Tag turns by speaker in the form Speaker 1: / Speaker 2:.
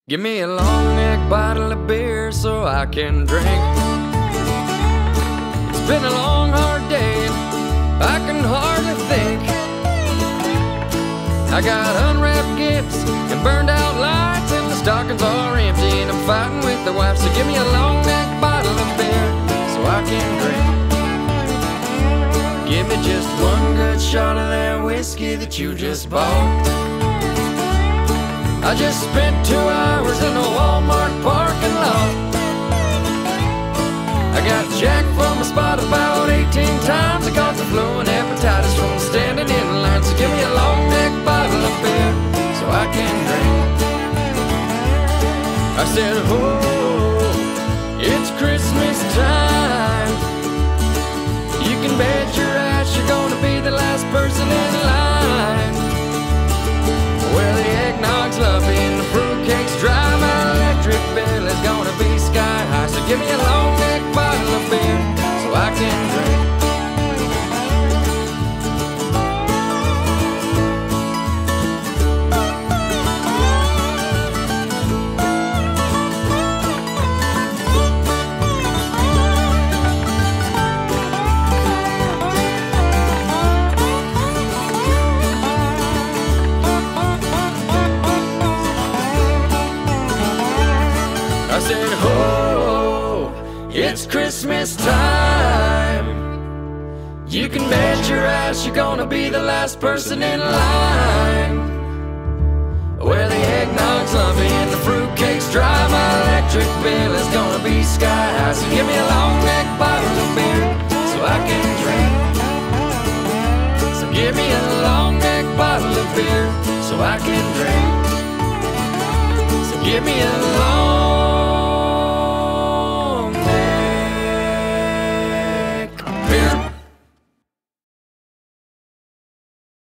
Speaker 1: Give me a long neck bottle of beer so I can drink. It's been a long, hard day, I can hardly think. I got unwrapped gifts and burned out lights, and the stockings are empty, and I'm fighting with the wife. So give me a long neck bottle of beer so I can drink. Give me just one good shot of that whiskey that you just bought. I just spent 2 hours in a Walmart parking lot. I got jacked from a spot about 18 times. I caught the flu and hepatitis from standing in line. So give me a long neck bottle of beer so I can drink. I said, oh, it's Christmas time. You can bet your ass you're gonna be the last person in line. Well, the eggnog's lovely and the fruitcake's dry. My electric bill is gonna be sky high. So give me a long neck bottle of beer so I can drink. I said, oh, it's Christmas time. You can bet your ass you're gonna be the last person in line. Well, the eggnog's lovely and the fruitcake's dry. My electric bill is gonna be sky high. So give me a long neck bottle of beer so I can drink. So give me a long neck bottle of beer so I can drink. So give me a long